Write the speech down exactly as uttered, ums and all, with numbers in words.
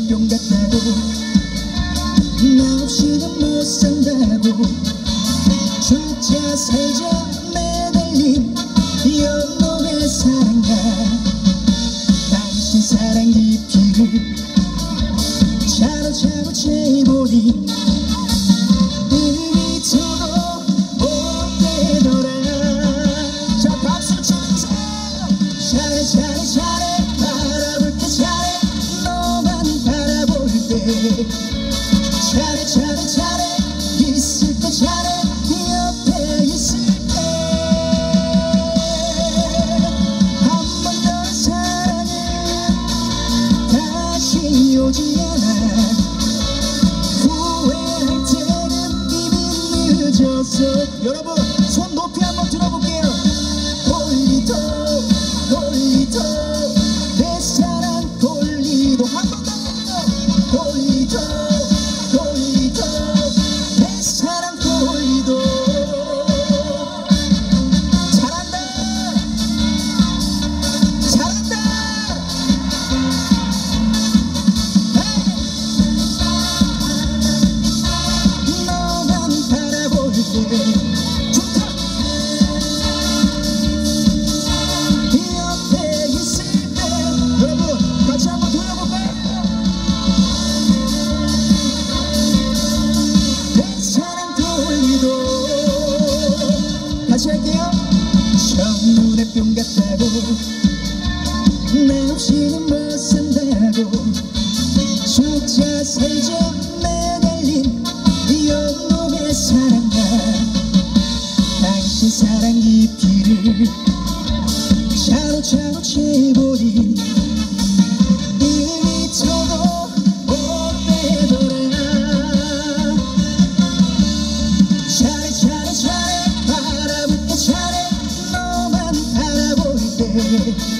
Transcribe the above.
뿅 같다고 나 없이는 못 산다고 죽자 살자 매달린 영혼의 사랑아 당신 사랑 깊이를 차로차로 채보니 이토록 못되더라. 자 박수 치면서 잘해 잘해 잘해 바라볼게 잘해 너만 바라볼 때 잘해 잘해 잘해 있을 때 잘해 옆에 있을 때 한 번 더 사랑은 다시 오지 않아 후회할 때는 이미 늦었어. 여러분 손 높이 한번 들어볼게요. 돌리도 돌리도 내 사랑 돌리도 한 번 더 돌리도 돌리도 내 사랑 돌리도 잘한다 잘한다 너만 바라볼 때 좋다 옆에 있을 때 여러분 같이 한번 돌려볼까요? 내 사랑 돌리도 다시 할게요. 첫눈에 뿅 같다고 나 없이는 못 산다고 죽자 살자 매달린 영혼의 사랑아 당신 사랑 깊이를 차로차로 채보니 이토록 못되더라. 잘해 잘해 잘해 바라볼 때 잘해 너만 바라볼 때